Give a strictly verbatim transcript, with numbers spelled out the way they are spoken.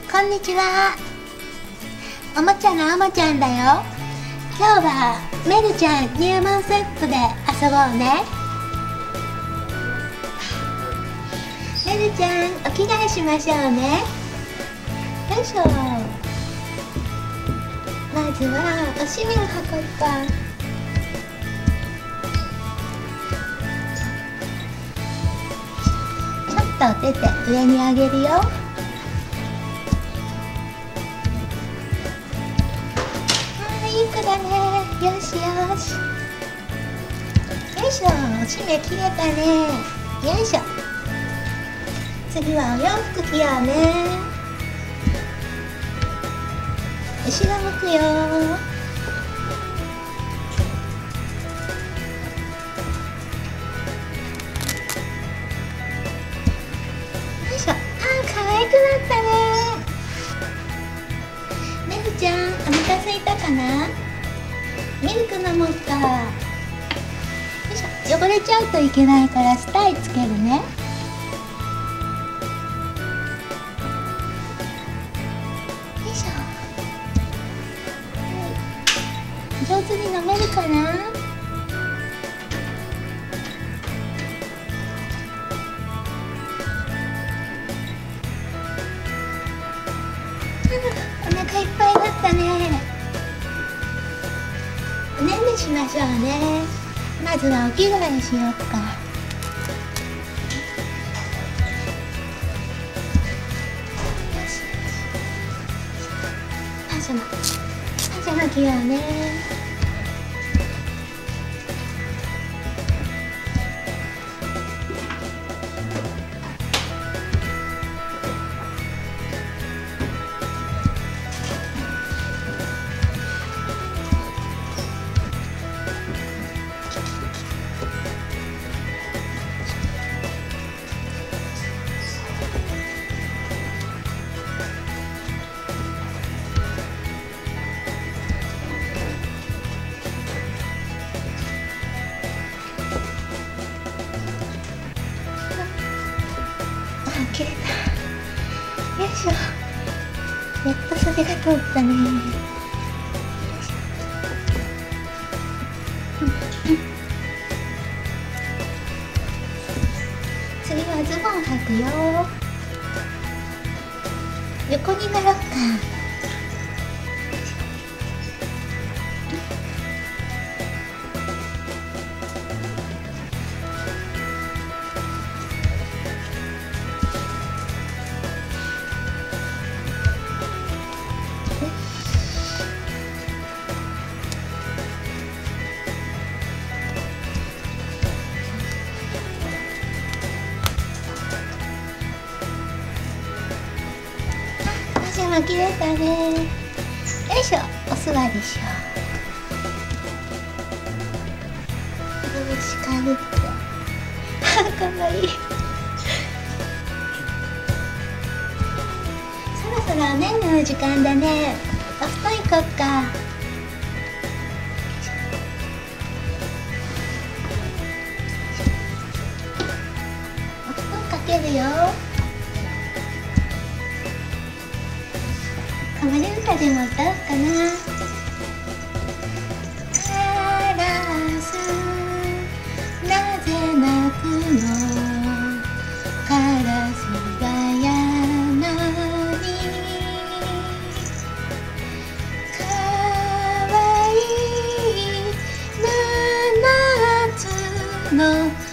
こんにちは。おもちゃのおもちゃんだよ。今日はメルちゃん入門セットで遊ぼうね。メルちゃん、お着替えしましょうね。よいしょ。まずはおしめをはこうか。ちょっと出て上に上げるよ。いい子だね。よしよし。よいしょ。おしめ切れたね。よいしょ。次はお洋服着ようね。後ろ向くよ。よいしょ。あー、可愛くなったね。メルちゃん、お腹すいたかな？ミルク飲もうか。よいしょ。汚れちゃうといけないからスタイつけるね。よいしょ。上手に飲めるかな？お腹いっぱいだったね。おねんねしましょうね。まずはお着替えしようか。よし。パジャマ。パジャマ着ようね。切れた。よいしょ。やっと袖が通ったね。次はズボン履くよ。横になろうか。切れたね。よいしょ。お座りしよう。よし、かぶって。あ、かわいい。そろそろおねんねの時間だね。お布団行こっか。お布団かけるよ。子守歌でも歌おうかな。カラスなぜ鳴くの？カラスが山にかわいい七つの